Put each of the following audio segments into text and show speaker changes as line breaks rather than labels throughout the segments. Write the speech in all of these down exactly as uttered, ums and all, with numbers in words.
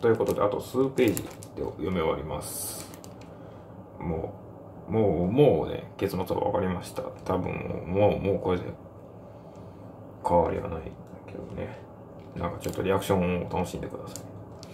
ということで、あと数ページで読み終わります。もう、もう、もうね、結末は分かりました。多分もう、もうこれで変わりはないけどね。なんかちょっとリアクションを楽しんでください。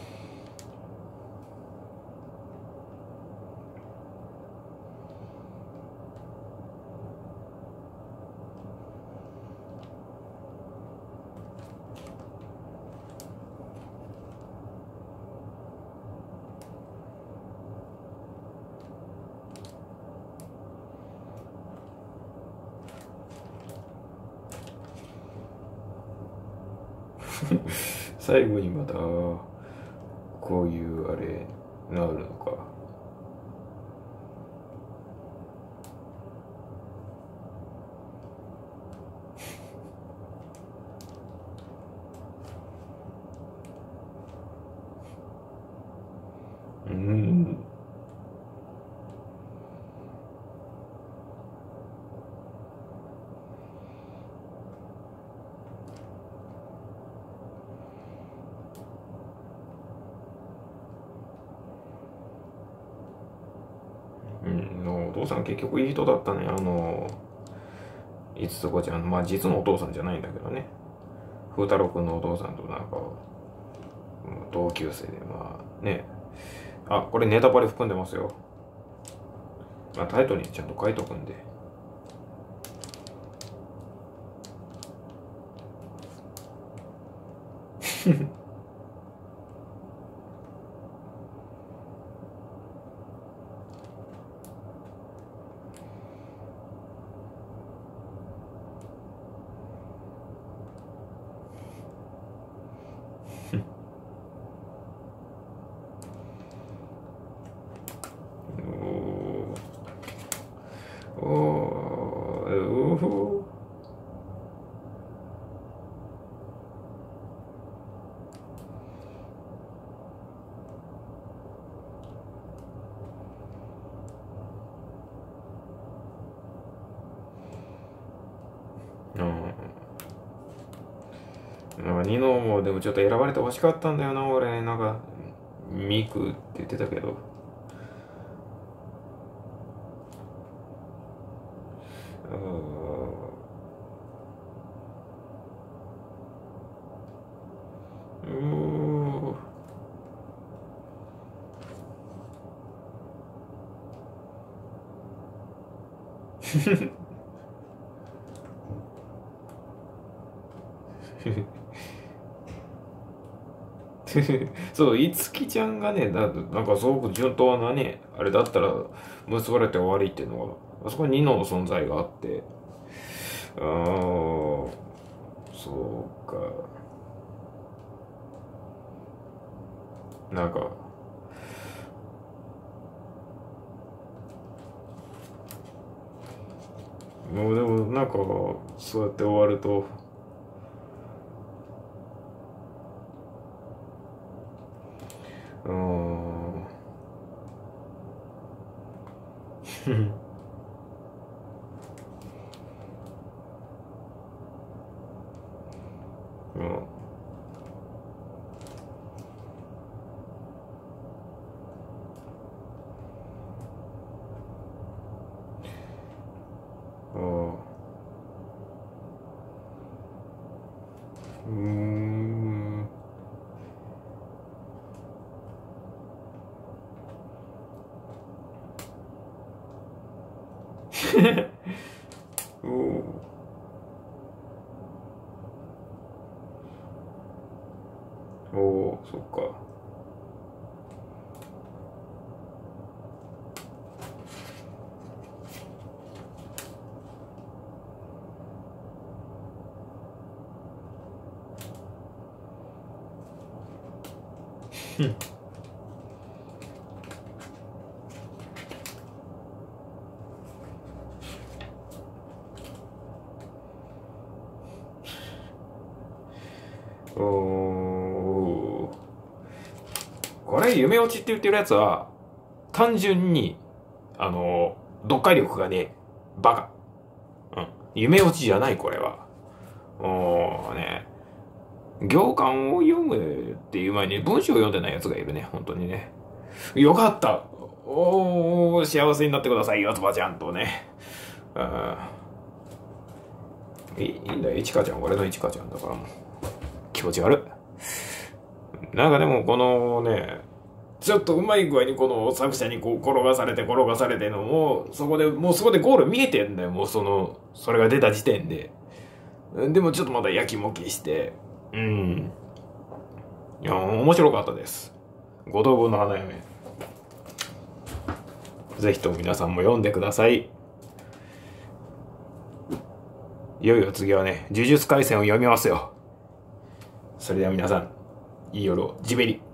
最後にまたこういうあれなるのか。うん。うん、お父さん結局いい人だったね。あのいつつこちゃん、まあ実のお父さんじゃないんだけどね。風太郎くんのお父さんとなんか同級生で、まあね。あ、これネタバレ含んでますよ。まあタイトルにちゃんと書いとくんで。おー、おー、おー。うん。なんかニノもでもちょっと選ばれてほしかったんだよな、俺。なんか、ミクって言ってたけど。うーん。うー。そう、いつきちゃんがね、だなんかすごく順当なね、あれだったら結ばれて終わりっていうのは、あそこにニノの存在があって、あー、そうか。なんか、もうでもなんか、そうやって終わると、うーん。うん。あー、うーん。おー、おー、そっか。おー、これ夢落ちって言ってるやつは、単純に、あの、読解力がね、バカ。うん。夢落ちじゃない、これは。おーね。 行間を読むっていう前に文章を読んでないやつがいるね、本当にね。よかった。おー、幸せになってくださいよ、つばちゃんとね。あいいいんだよ、いちかちゃん、俺のいちかちゃんだからもう。気持ち悪い。なんかでもこのね、ちょっとうまい具合にこの作者にこう転がされて転がされてのもう、そこで、もうそこでゴール見えてんだよ、もうその、それが出た時点で。でもちょっとまだやきもきして、うん。いや、面白かったです。五等分の花嫁。ぜひとも皆さんも読んでください。いよいよ次はね、呪術廻戦を読みますよ。それでは皆さん、いい夜を。ジベリ。